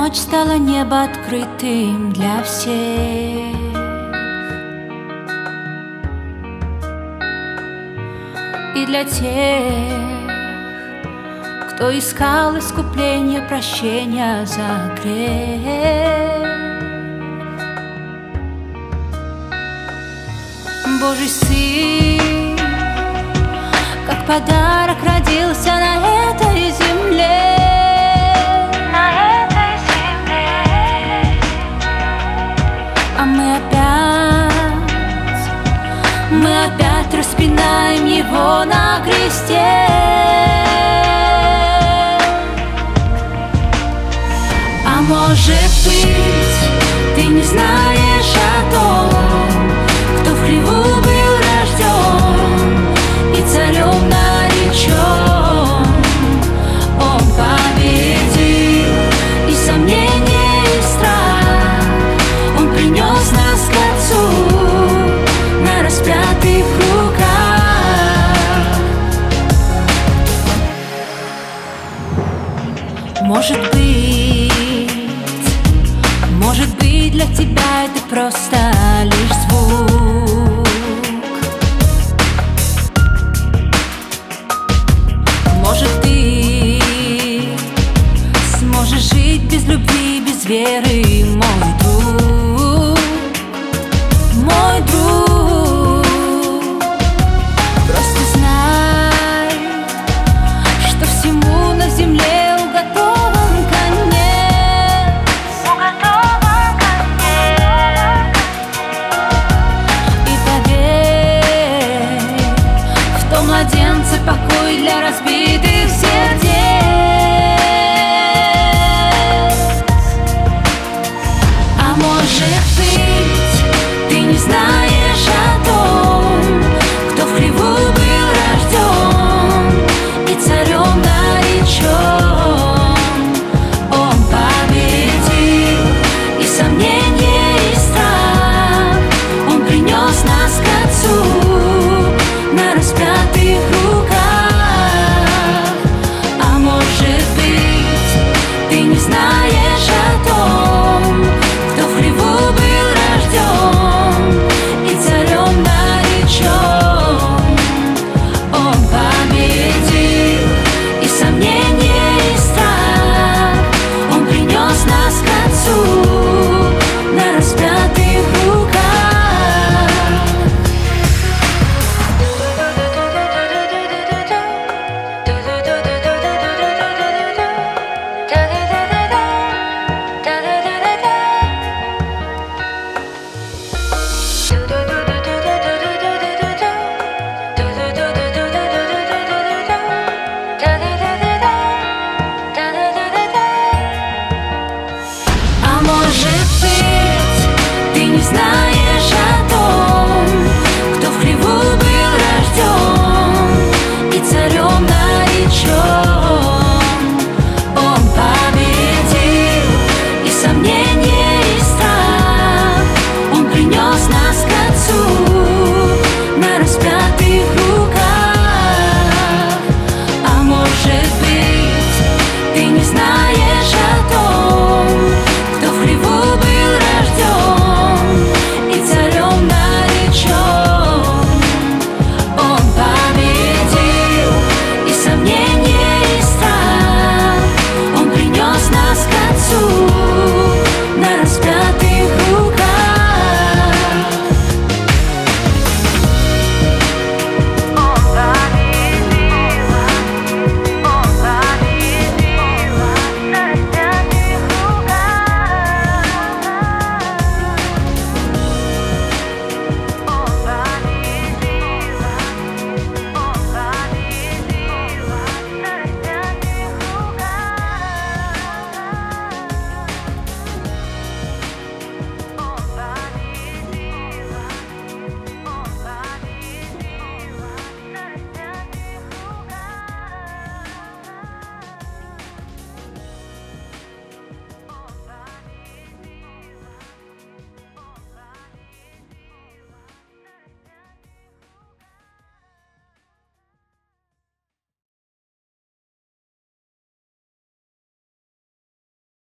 ночь стало небо открытым для всех. И для тех, кто искал искупление, прощения за грех. Божий Сын, как подарок, родился на этой земле. А мы опять распинаем Его на кресте. А может быть, ты не знаешь о том, кто в хлеву был рожден и царем наречен. Он победил и сомнение, и страх. Он принес нас к Отцу на распятых руках. Может быть, для тебя это просто лишь звук. Может, ты сможешь жить без любви, без веры, мой друг, мой друг. Просто знай, что всему на земле уготован конец. И поверь, в том младенце покой для разбитых сердец. А может быть, ты не знаешь о